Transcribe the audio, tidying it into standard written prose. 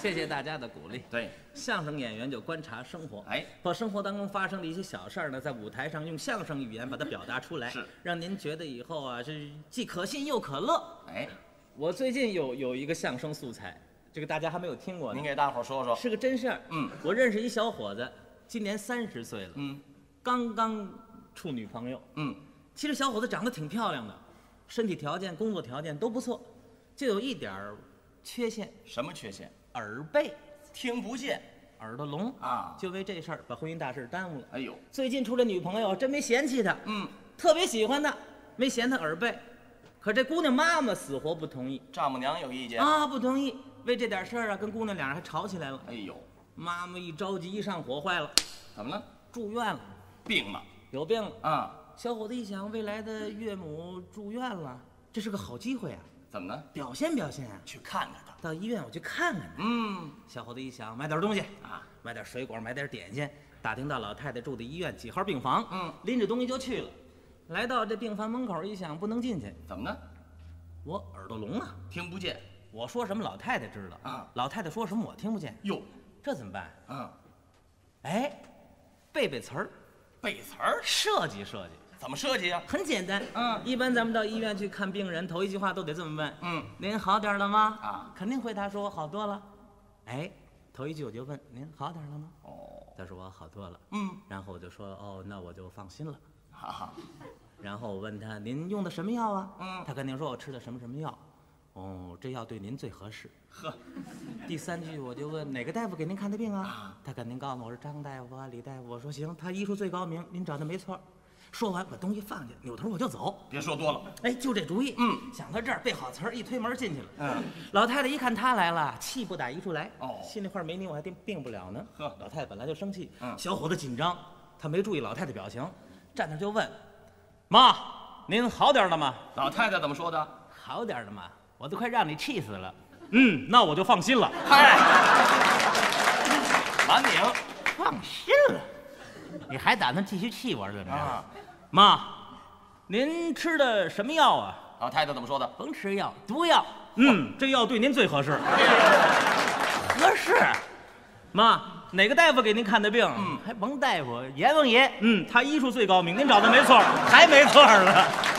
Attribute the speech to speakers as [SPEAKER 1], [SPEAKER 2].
[SPEAKER 1] 谢谢大家的鼓励。
[SPEAKER 2] 对，
[SPEAKER 1] 相声演员就观察生活，
[SPEAKER 2] 哎，
[SPEAKER 1] 把生活当中发生的一些小事儿呢，在舞台上用相声语言把它表达出来，
[SPEAKER 2] 是
[SPEAKER 1] 让您觉得以后啊，是既可信又可乐。
[SPEAKER 2] 哎，
[SPEAKER 1] 我最近有一个相声素材，这个大家还没有听过呢，
[SPEAKER 2] 您给大伙儿说说。
[SPEAKER 1] 是个真事儿。我认识一小伙子，今年30岁了，刚刚处女朋友。其实小伙子长得挺漂亮的，身体条件、工作条件都不错，就有一点儿缺陷。
[SPEAKER 2] 什么缺陷？
[SPEAKER 1] 耳背，
[SPEAKER 2] 听不见，
[SPEAKER 1] 耳朵聋
[SPEAKER 2] 啊！
[SPEAKER 1] 就为这事儿把婚姻大事耽误了。
[SPEAKER 2] 哎呦，
[SPEAKER 1] 最近处这女朋友真没嫌弃他，特别喜欢他，没嫌他耳背。可这姑娘妈妈死活不同意，
[SPEAKER 2] 丈母娘有意见
[SPEAKER 1] 啊，不同意。为这点事儿啊，跟姑娘俩人还吵起来了。
[SPEAKER 2] 哎呦，
[SPEAKER 1] 妈妈一着急，一上火，坏了，
[SPEAKER 2] 怎么了？
[SPEAKER 1] 住院了，
[SPEAKER 2] 病了，
[SPEAKER 1] 有病了
[SPEAKER 2] 啊！
[SPEAKER 1] 小伙子一想，未来的岳母住院了，这是个好机会啊！
[SPEAKER 2] 怎么呢？
[SPEAKER 1] 表现表现啊！
[SPEAKER 2] 去看看他。
[SPEAKER 1] 到医院我去看看他。小伙子一想，买点东西啊，买点水果，买点点心，打听到老太太住的医院几号病房，拎着东西就去了。来到这病房门口一想，不能进去，
[SPEAKER 2] 怎么呢？
[SPEAKER 1] 我耳朵聋啊，
[SPEAKER 2] 听不见。
[SPEAKER 1] 我说什么老太太知道啊，老太太说什么我听不见。
[SPEAKER 2] 哟，
[SPEAKER 1] 这怎么办？哎，背背词儿，
[SPEAKER 2] 背词儿，
[SPEAKER 1] 设计设计。
[SPEAKER 2] 怎么设计啊？
[SPEAKER 1] 很简单，一般咱们到医院去看病人，头一句话都得这么问，您好点了吗？啊，肯定回答说我好多了。哎，头一句我就问您好点了吗？哦，他说我好多了。然后我就说哦，那我就放心了。哈哈。然后我问他您用的什么药啊？他肯定说我吃的什么什么药。哦，这药对您最合适。呵。第3句我就问哪个大夫给您看的病啊？他肯定告诉我是张大夫啊，李大夫。我说行，他医术最高明，您找的没错。说完把东西放下，扭头我就走。
[SPEAKER 2] 别说多了，
[SPEAKER 1] 哎，就这主意。想到这儿，背好词儿，一推门进去了。老太太一看他来了，气不打一处来。哦，心里话没你我还病不了呢。呵，老太太本来就生气。小伙子紧张，他没注意老太太表情，站那就问：“妈，您好点了吗？”
[SPEAKER 2] 老太太怎么说的？
[SPEAKER 1] 好点了吗？我都快让你气死了。那我就放心了。
[SPEAKER 2] 嗨，完名，
[SPEAKER 1] 放心了。你还打算继续气我是怎么着？妈，您吃的什么药啊？
[SPEAKER 2] 老太太怎么说的？
[SPEAKER 1] 甭吃药，毒药。这药对您最合适。合适。妈，哪个大夫给您看的病？还甭大夫，阎王爷。他医术最高明，您找的没错，还没错了。